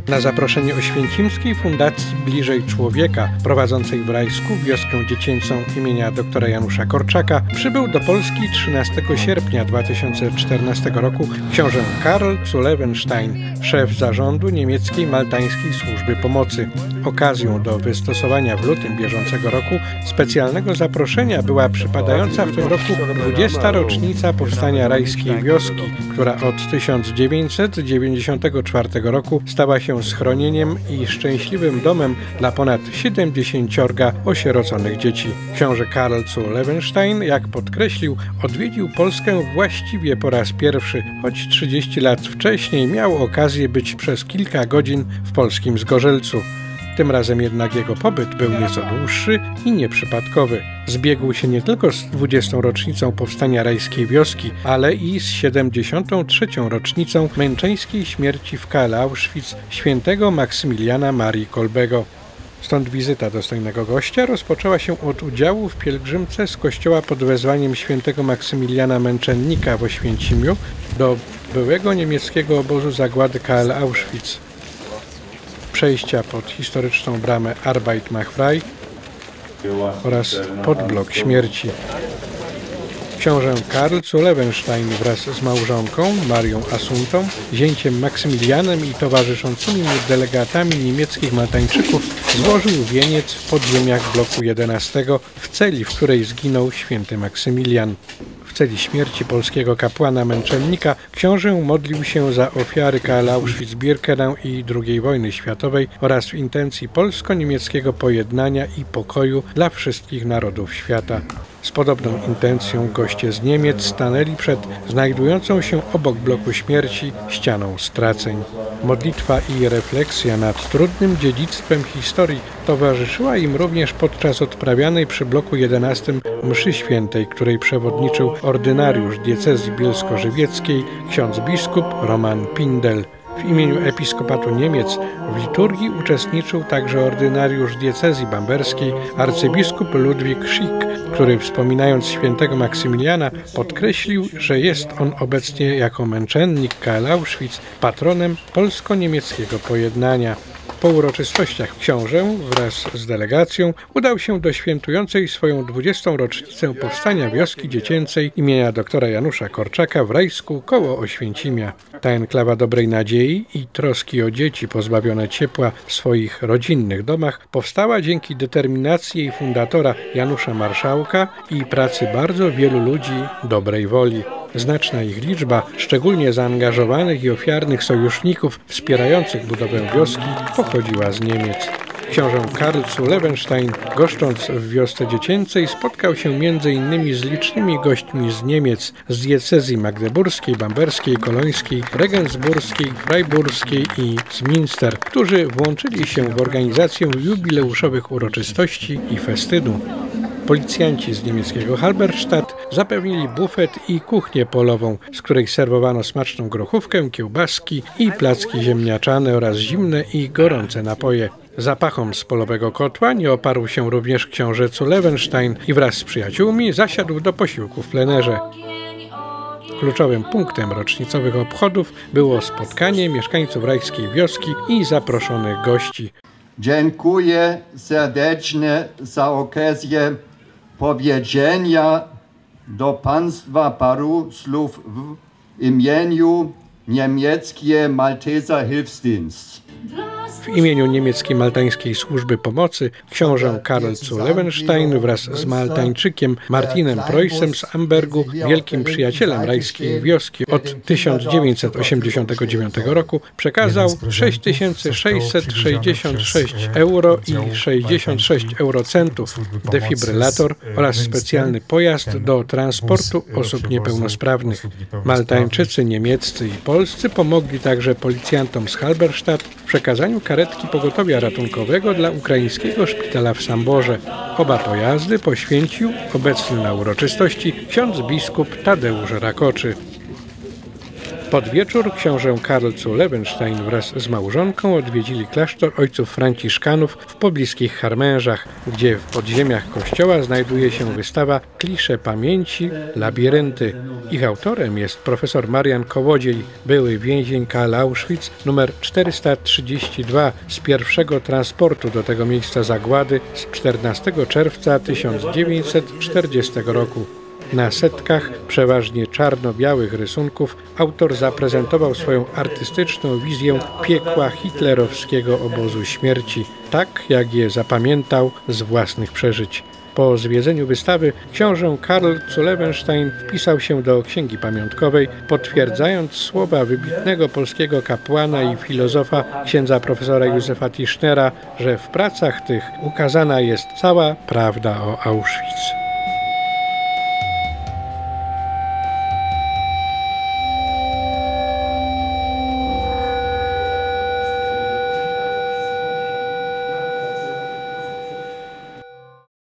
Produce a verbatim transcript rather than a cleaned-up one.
Na zaproszenie Oświęcimskiej Fundacji Bliżej Człowieka, prowadzącej w Rajsku wioskę dziecięcą imienia doktora Janusza Korczaka, przybył do Polski trzynastego sierpnia dwa tysiące czternastego roku książę Karl zu Lewenstein, szef zarządu niemieckiej maltańskiej służby pomocy. Okazją do wystosowania w lutym bieżącego roku specjalnego zaproszenia była przypadająca w tym roku dwudziesta rocznica powstania rajskiej wioski, która od tysiąc dziewięćset dziewięćdziesiątego czwartego roku stała się schronieniem i szczęśliwym domem dla ponad siedemdziesięciorga osieroconych dzieci. Książę Karl zu Lewenstein, jak podkreślił, odwiedził Polskę właściwie po raz pierwszy, choć trzydzieści lat wcześniej miał okazję być przez kilka godzin w polskim Zgorzelcu. Tym razem jednak jego pobyt był nieco dłuższy i nieprzypadkowy. Zbiegł się nie tylko z dwudziestą rocznicą powstania rajskiej wioski, ale i z siedemdziesiątą trzecią rocznicą męczeńskiej śmierci w K L Auschwitz świętego Maksymiliana Marii Kolbego. Stąd wizyta dostojnego gościa rozpoczęła się od udziału w pielgrzymce z kościoła pod wezwaniem świętego Maksymiliana Męczennika w Oświęcimiu do byłego niemieckiego obozu zagłady K L Auschwitz, przejścia pod historyczną bramę Arbeit macht frei oraz pod blok śmierci. Książę Karl zu Lewenstein wraz z małżonką Marią Asuntą, zięciem Maksymilianem i towarzyszącymi mu delegatami niemieckich Maltańczyków złożył wieniec w podziemiach bloku jedenastego w celi, w której zginął święty Maksymilian. W celi śmierci polskiego kapłana męczennika książę modlił się za ofiary K L Auschwitz-Birkenau i drugiej wojny światowej oraz w intencji polsko-niemieckiego pojednania i pokoju dla wszystkich narodów świata. Z podobną intencją goście z Niemiec stanęli przed znajdującą się obok bloku śmierci ścianą straceń. Modlitwa i refleksja nad trudnym dziedzictwem historii towarzyszyła im również podczas odprawianej przy bloku jedenastym mszy świętej, której przewodniczył ordynariusz diecezji bielsko-żywieckiej ksiądz biskup Roman Pindel. W imieniu Episkopatu Niemiec w liturgii uczestniczył także ordynariusz diecezji bamberskiej arcybiskup Ludwik Schick, który wspominając świętego Maksymiliana podkreślił, że jest on obecnie jako męczennik K L Auschwitz patronem polsko-niemieckiego pojednania. Po uroczystościach książę wraz z delegacją udał się do świętującej swoją dwudziestą rocznicę powstania wioski dziecięcej imienia doktora Janusza Korczaka w Rajsku koło Oświęcimia. Ta enklawa dobrej nadziei i troski o dzieci pozbawione ciepła w swoich rodzinnych domach powstała dzięki determinacji jej fundatora Janusza Marszałka i pracy bardzo wielu ludzi dobrej woli. Znaczna ich liczba, szczególnie zaangażowanych i ofiarnych sojuszników wspierających budowę wioski, pochodziła z Niemiec. Książę Karl zu Lewenstein, goszcząc w wiosce dziecięcej, spotkał się między innymi z licznymi gośćmi z Niemiec, z diecezji magdeburskiej, bamberskiej, kolońskiej, regensburskiej, freiburskiej i z Münster, którzy włączyli się w organizację jubileuszowych uroczystości i festynu. Policjanci z niemieckiego Halberstadt zapewnili bufet i kuchnię polową, z której serwowano smaczną grochówkę, kiełbaski i placki ziemniaczane oraz zimne i gorące napoje. Zapachom z polowego kotła nie oparł się również książę zu Lewenstein i wraz z przyjaciółmi zasiadł do posiłku w plenerze. Kluczowym punktem rocznicowych obchodów było spotkanie mieszkańców rajskiej wioski i zaproszonych gości. Dziękuję serdecznie za okazję powiedzenia do państwa paru słów w imieniu niemieckiej Malteser Hilfsdienst. W imieniu niemieckiej maltańskiej służby pomocy książę Karl zu Lewenstein wraz z Maltańczykiem Martinem Preussem z Ambergu, wielkim przyjacielem rajskiej wioski od tysiąc dziewięćset osiemdziesiątego dziewiątego roku, przekazał sześć tysięcy sześćset sześćdziesiąt sześć euro i sześćdziesiąt sześć eurocentów, defibrylator oraz specjalny pojazd do transportu osób niepełnosprawnych. Maltańczycy, niemieccy i polscy pomogli także policjantom z Halberstadt w przekazaniu karetki pogotowia ratunkowego dla ukraińskiego szpitala w Samborze. Oba pojazdy poświęcił obecny na uroczystości ksiądz biskup Tadeusz Rakoczy. Pod wieczór książę Karl zu Lewenstein wraz z małżonką odwiedzili klasztor ojców franciszkanów w pobliskich Harmężach, gdzie w podziemiach kościoła znajduje się wystawa Klisze pamięci, labirynty. Ich autorem jest profesor Marian Kołodziej, były więzień K L Auschwitz numer czterysta trzydzieści dwa z pierwszego transportu do tego miejsca zagłady z czternastego czerwca tysiąc dziewięćset czterdziestego roku. Na setkach przeważnie czarno-białych rysunków autor zaprezentował swoją artystyczną wizję piekła hitlerowskiego obozu śmierci, tak jak je zapamiętał z własnych przeżyć. Po zwiedzeniu wystawy książę Karl zu Lewenstein wpisał się do księgi pamiątkowej, potwierdzając słowa wybitnego polskiego kapłana i filozofa księdza profesora Józefa Tischnera, że w pracach tych ukazana jest cała prawda o Auschwitz.